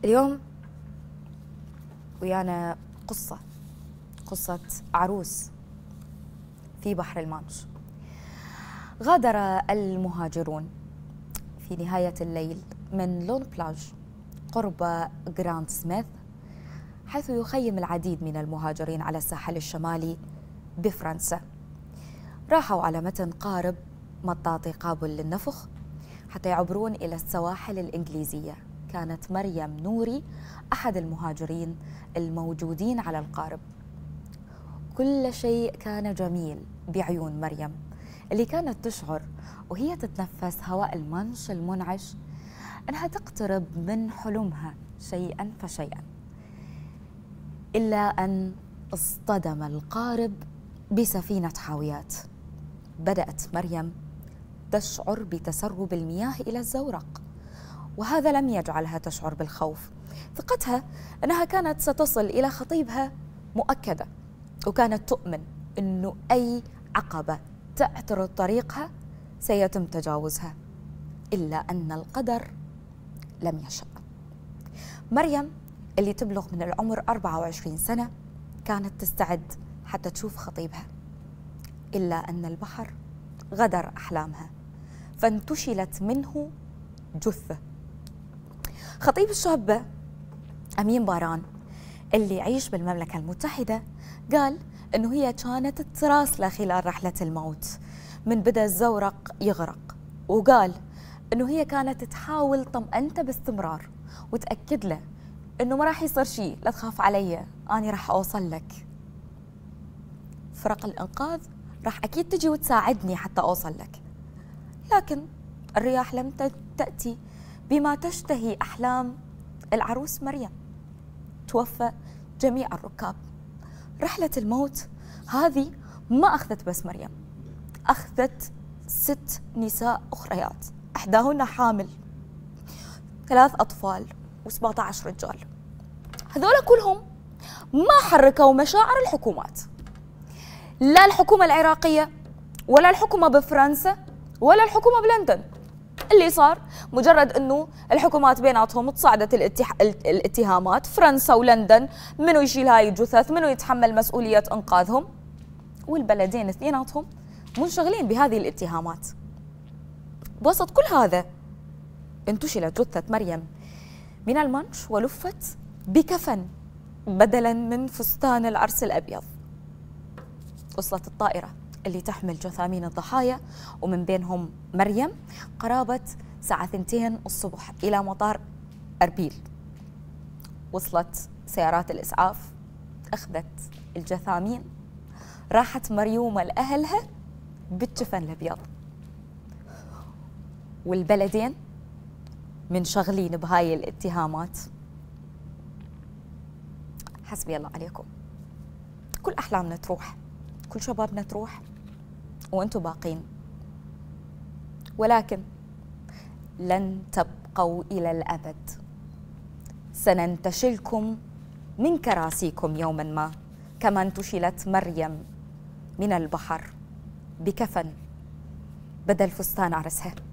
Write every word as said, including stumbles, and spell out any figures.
اليوم ويانا قصة قصة عروس في بحر المانش. غادر المهاجرون في نهاية الليل من لون بلاج قرب جراند سميث، حيث يخيم العديد من المهاجرين على الساحل الشمالي بفرنسا. راحوا على متن قارب مطاطي قابل للنفخ حتى يعبرون إلى السواحل الإنجليزية. كانت مريم نوري أحد المهاجرين الموجودين على القارب. كل شيء كان جميل بعيون مريم اللي كانت تشعر وهي تتنفس هواء المانش المنعش أنها تقترب من حلمها شيئا فشيئا، إلا أن اصطدم القارب بسفينة حاويات. بدأت مريم تشعر بتسرب المياه إلى الزورق، وهذا لم يجعلها تشعر بالخوف. ثقتها أنها كانت ستصل إلى خطيبها مؤكدة، وكانت تؤمن أنه أي عقبة تعترض طريقها سيتم تجاوزها، إلا أن القدر لم يشأ. مريم اللي تبلغ من العمر أربعة وعشرين سنة كانت تستعد حتى تشوف خطيبها، إلا أن البحر غدر أحلامها فانتشلت منه جثة. خطيب الشابة أمين باران اللي يعيش بالمملكة المتحدة قال أنه هي كانت تراسله خلال رحلة الموت من بدأ الزورق يغرق، وقال أنه هي كانت تحاول طمأنته باستمرار وتأكد له أنه ما راح يصير شيء، لا تخاف علي، أنا راح أوصل لك. فرق الإنقاذ راح أكيد تجي وتساعدني حتى أوصل لك. لكن الرياح لم تأتي بما تشتهي أحلام العروس مريم. توفى جميع الركاب. رحلة الموت هذه ما أخذت بس مريم، أخذت ست نساء أخريات، إحداهن حامل، ثلاث أطفال وسبعة عشر رجال. هذول كلهم ما حركوا مشاعر الحكومات، لا الحكومة العراقية ولا الحكومة بفرنسا ولا الحكومة بلندن. اللي صار مجرد أنه الحكومات بيناتهم تصاعدت الاتح... الاتهامات، فرنسا ولندن منو يشيل هاي الجثث، منو يتحمل مسؤولية إنقاذهم، والبلدين اثنيناتهم منشغلين بهذه الاتهامات. بوسط كل هذا انتشلت جثة مريم من المانش ولفت بكفن بدلا من فستان العرس الأبيض. وصلت الطائرة اللي تحمل جثامين الضحايا ومن بينهم مريم قرابة الساعة اثنتين الصبح إلى مطار أربيل. وصلت سيارات الإسعاف، أخذت الجثامين، راحت مريومة لأهلها بالجفن الأبيض، والبلدين منشغلين بهاي الاتهامات. حسبي الله عليكم. كل أحلامنا تروح، كل شبابنا تروح، وأنتم باقين، ولكن لن تبقوا إلى الأبد. سننتشلكم من كراسيكم يوما ما، كما انتشلت مريم من البحر بكفن بدل فستان عرسها.